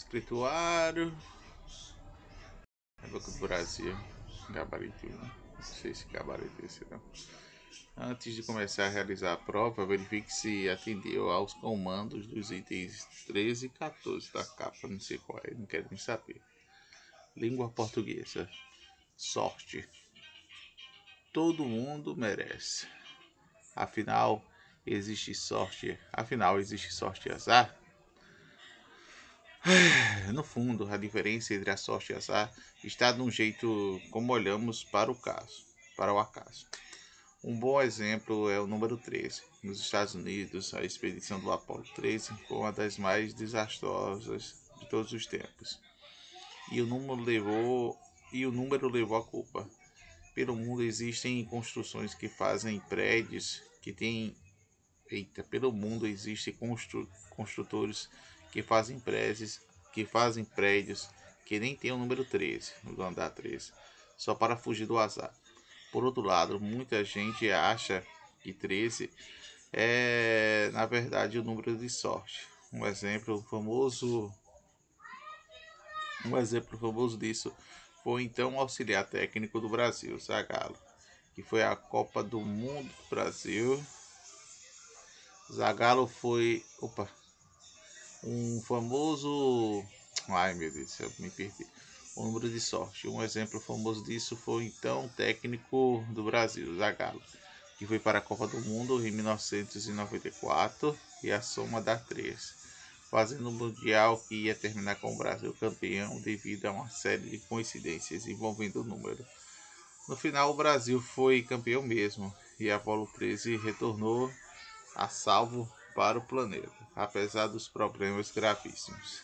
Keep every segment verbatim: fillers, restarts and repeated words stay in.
Escrituário. É Banco do Brasil. Gabarito. Não sei se gabarito é esse não. Antes de começar a realizar a prova, verifique se atendeu aos comandos dos itens treze e quatorze da capa. Não sei qual é, não quero nem saber. Língua portuguesa. Sorte. Todo mundo merece. Afinal, existe sorte. Afinal, existe sorte e azar? No fundo, a diferença entre a sorte e azar está no jeito como olhamos para o caso, para o acaso. Um bom exemplo é o número treze. Nos Estados Unidos, a expedição do Apollo treze foi uma das mais desastrosas de todos os tempos. E o número levou, e o número levou a culpa. Pelo mundo existem construções que fazem prédios que têm. Eita, pelo mundo existem constru, construtores que fazem prédios, que fazem prédios que nem tem o número treze, no andar treze, só para fugir do azar. Por outro lado, muita gente acha que treze é, na verdade, o número de sorte. Um exemplo famoso, um exemplo famoso disso foi então o auxiliar técnico do Brasil, Zagallo, que foi a Copa do Mundo do Brasil. Zagallo foi, opa, um famoso, ai meu Deus, eu me perdi. O número de sorte. Um exemplo famoso disso foi então o técnico do Brasil, Zagallo, que foi para a Copa do Mundo em mil novecentos e noventa e quatro e a soma dá três, fazendo um mundial que ia terminar com o Brasil campeão devido a uma série de coincidências envolvendo o número. No final, o Brasil foi campeão mesmo e a Apollo treze retornou a salvo para o planeta, apesar dos problemas gravíssimos.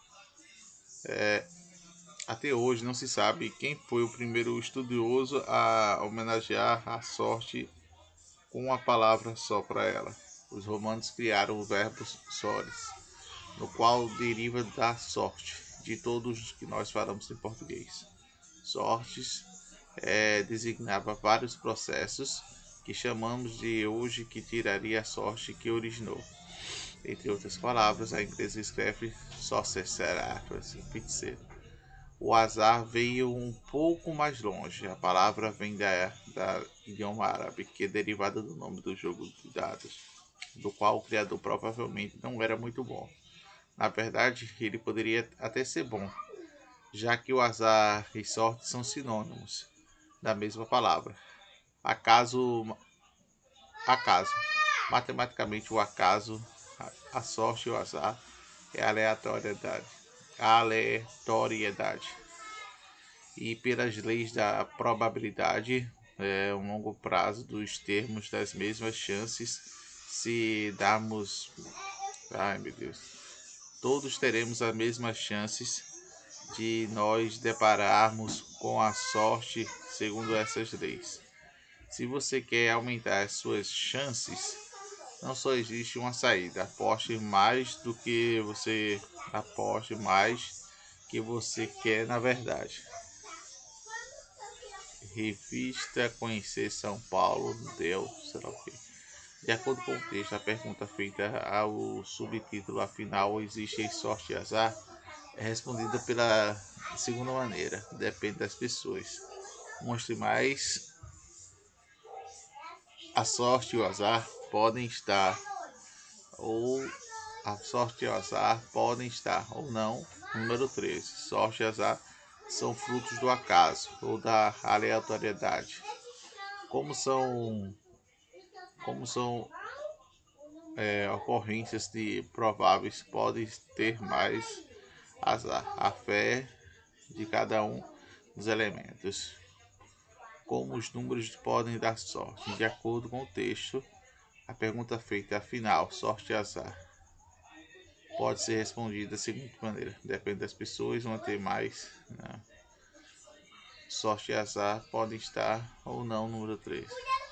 É, até hoje não se sabe quem foi o primeiro estudioso a homenagear a sorte com uma palavra só para ela. Os romanos criaram o verbo sores, no qual deriva da sorte, de todos os que nós falamos em português. Sortes é, designava vários processos que chamamos de hoje que tiraria a sorte que originou. Entre outras palavras, a inglesa escreve sorcerer, feiticeiro. O azar veio um pouco mais longe. A palavra vem da, da idioma árabe, que é derivada do nome do jogo de dados, do qual o criador provavelmente não era muito bom. Na verdade, ele poderia até ser bom, já que o azar e sorte são sinônimos da mesma palavra. Acaso, acaso. Matematicamente, o acaso, a sorte e o azar é aleatoriedade. Aleatoriedade. E pelas leis da probabilidade, é, um longo prazo dos termos das mesmas chances, se darmos, ai meu Deus, todos teremos as mesmas chances de nós depararmos com a sorte segundo essas leis. Se você quer aumentar as suas chances, não só existe uma saída. Aposte mais do que você aposte mais que você quer na verdade. Revista Conhecer São Paulo deu, sei lá o quê. De acordo com o texto, a pergunta feita ao subtítulo afinal existe sorte e azar é respondida pela segunda maneira, depende das pessoas. Mostre mais. A sorte e o azar podem estar ou a sorte e o azar podem estar ou não. Número treze. Sorte e azar são frutos do acaso ou da aleatoriedade. Como são, como são é, ocorrências de prováveis, podem ter mais azar. A fé de cada um dos elementos. Como os números podem dar sorte. De acordo com o texto, a pergunta feita afinal, sorte e azar, pode ser respondida da seguinte maneira: depende das pessoas, uma tem mais. Não. Sorte e azar podem estar ou não no número três.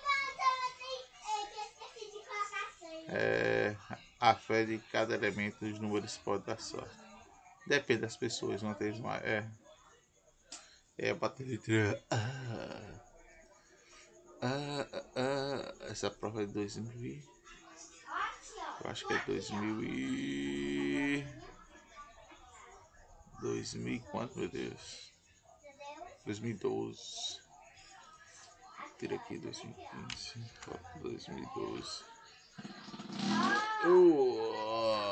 É, a fé de cada elemento dos números pode dar sorte. Depende das pessoas, uma tem mais. É, é a bateria. Ah, ah, ah, essa prova é de dois mil. Eu acho que é dois mil e dois mil e quanto, meu Deus? dois mil e doze. Tira aqui dois mil e quinze. dois mil e doze. Uh.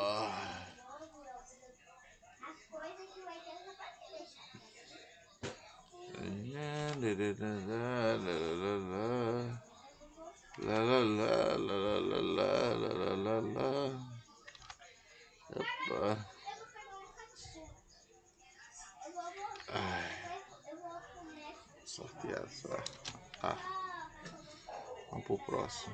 La la la la la la la la la la. Opa. Ai. Sortear só. Ah. Vamos pro próximo.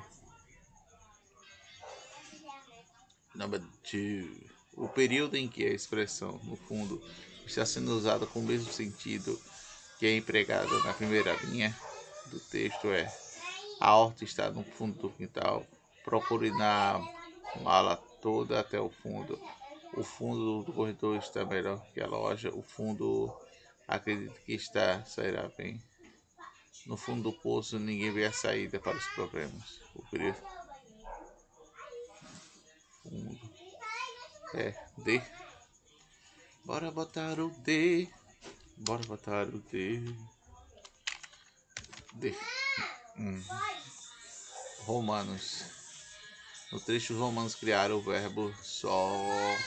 Number two. O período em que a expressão, no fundo, está sendo usada com o mesmo sentido que é empregada na primeira linha do texto é: a horta está no fundo do quintal. Procure na mala toda até o fundo. O fundo do corredor está melhor que a loja. O fundo, acredito que está, sairá bem. No fundo do poço, ninguém vê a saída para os problemas. O período fundo é D. Bora botar o D. Bora botar o D. D. Hum. Romanos. No trecho, os romanos criaram o verbo só,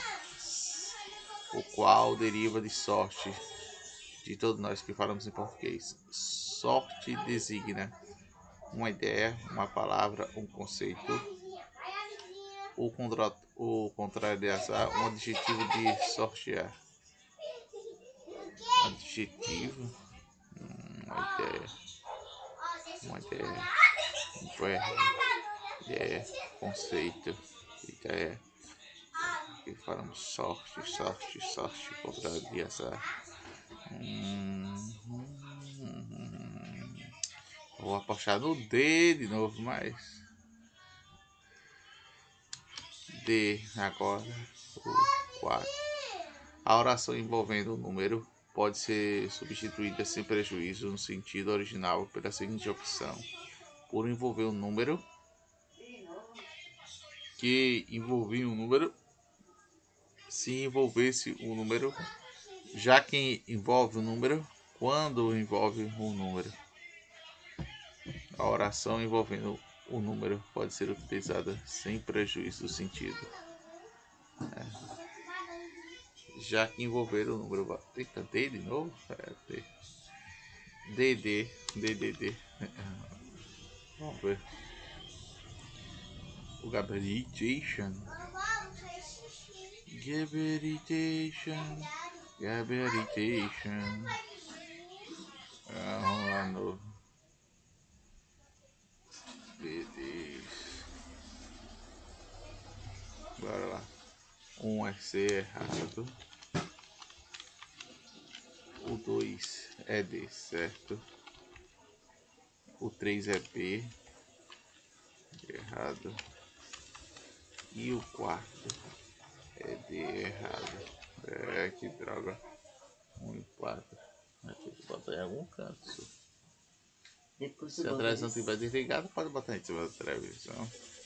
o qual deriva de sorte, de todos nós que falamos em português. Sorte designa uma ideia, uma palavra, um conceito. O, contra, o contrário de azar, um adjetivo de sortear. Adjetivo, uma ideia, uma ideia, um verbo, ideia, conceito, ideia. Que falamos sorte, sorte, sorte, contrário de azar. Hum, hum, hum. Vou apostar no D de novo, mas D agora, o quatro. A oração envolvendo o número pode ser substituída sem prejuízo no sentido original pela seguinte opção: por envolver um número, que envolvia um número, se envolvesse o um número, já que envolve o um número, quando envolve um número. A oração envolvendo o número pode ser utilizada sem prejuízo do sentido. É. Já que envolver o número... Eita, D de novo? É, D. D, D, D, D, D. Vamos ver. O gabaritation. Gabaritation. Gabaritation. Vamos lá no... B D. Bora lá. Um é C errado. O dois é D, certo? O três é B, errado. E o quarto é D, errado. É, que droga. um e quatro. Vai ter que botar em algum canto. Depois se a televisão estiver desligada, pode botar em cima da televisão.